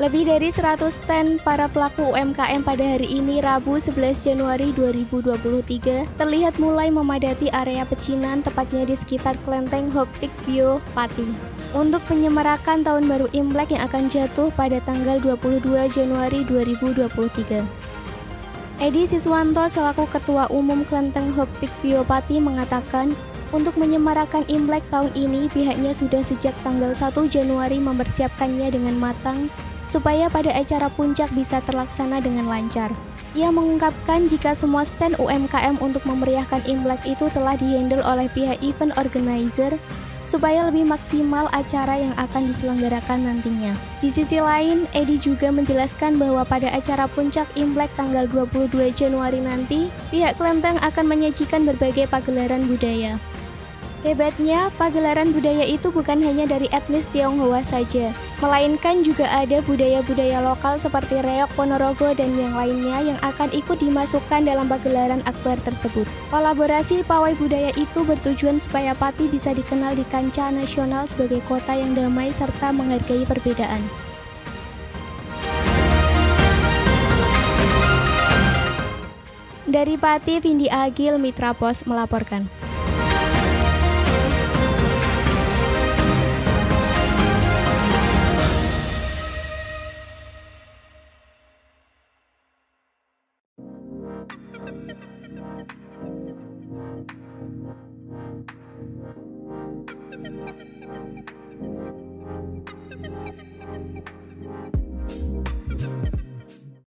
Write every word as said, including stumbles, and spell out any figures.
Lebih dari seratus stand para pelaku U M K M pada hari ini Rabu sebelas Januari dua ribu dua puluh tiga terlihat mulai memadati area pecinan tepatnya di sekitar Klenteng Hoktikbyo, Pati untuk menyemarakan Tahun Baru Imlek yang akan jatuh pada tanggal dua puluh dua Januari dua ribu dua puluh tiga. Edi Siswanto selaku Ketua Umum Klenteng Hoktikbyo Pati mengatakan, untuk menyemarakan Imlek tahun ini pihaknya sudah sejak tanggal satu Januari mempersiapkannya dengan matang supaya pada acara puncak bisa terlaksana dengan lancar. Ia mengungkapkan jika semua stand U M K M untuk memeriahkan Imlek itu telah dihandle oleh pihak event organizer supaya lebih maksimal acara yang akan diselenggarakan nantinya. Di sisi lain, Edi juga menjelaskan bahwa pada acara puncak Imlek tanggal dua puluh dua Januari nanti, pihak Klenteng akan menyajikan berbagai pagelaran budaya. Hebatnya, pagelaran budaya itu bukan hanya dari etnis Tionghoa saja, melainkan juga ada budaya-budaya lokal seperti reok Ponorogo dan yang lainnya yang akan ikut dimasukkan dalam pagelaran akbar tersebut. Kolaborasi pawai budaya itu bertujuan supaya Pati bisa dikenal di kancah nasional sebagai kota yang damai serta menghargai perbedaan. Dari Pati, Vindi Agil, Mitra Pos melaporkan.